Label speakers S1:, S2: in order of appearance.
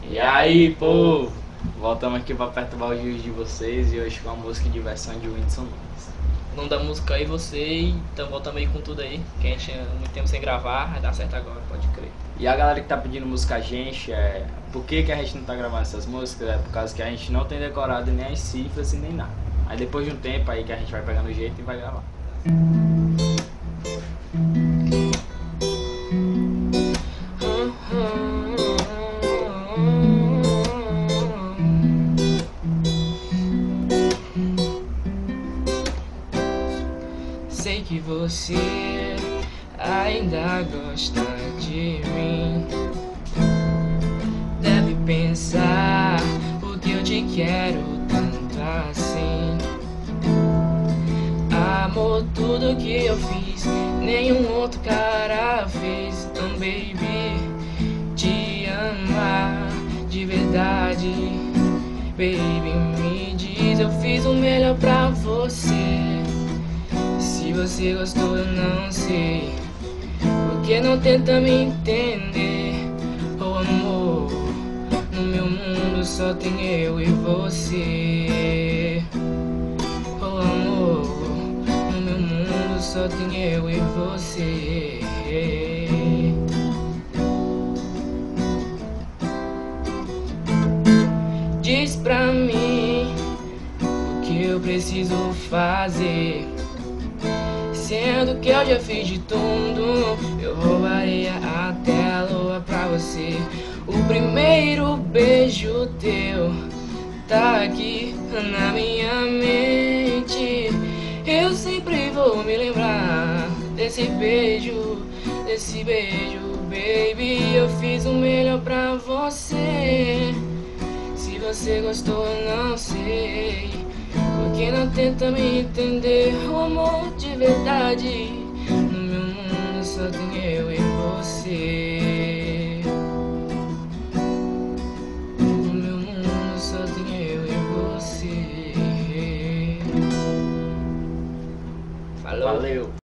S1: E aí, povo? Voltamos aqui para perturbar o juízo de vocês e hoje com a música de versão de Whindersson Nunes.
S2: O nome da música aí você, então voltamos aí com tudo aí, que a gente tinha muito tempo sem gravar, vai dar certo agora, pode crer.
S1: E a galera que tá pedindo música a gente, por que a gente não tá gravando essas músicas? É por causa que a gente não tem decorado nem as cifras e nem nada. Aí depois de um tempo aí que a gente vai pegando o jeito e vai gravar.
S2: Sei que você ainda gosta de mim. Deve pensar o que eu te quero tanto assim. Amor, tudo que eu fiz, nenhum outro cara fez. Então, baby, te amar de verdade. Baby, me diz, eu fiz o melhor pra você. Se você gostou, eu não sei. Por que não tenta me entender? Oh amor, no meu mundo só tem eu e você. Oh amor, no meu mundo só tem eu e você. Diz pra mim o que eu preciso fazer. Sendo que eu já fiz de tudo, eu roubaria até a lua pra você. O primeiro beijo teu tá aqui na minha mente. Eu sempre vou me lembrar desse beijo, baby. Eu fiz o melhor pra você. Se você gostou, eu não sei. Por que não tenta me entender? O amor de verdade, no meu mundo só tem eu e você. No meu mundo só tem eu e você. Falou.
S1: Valeu!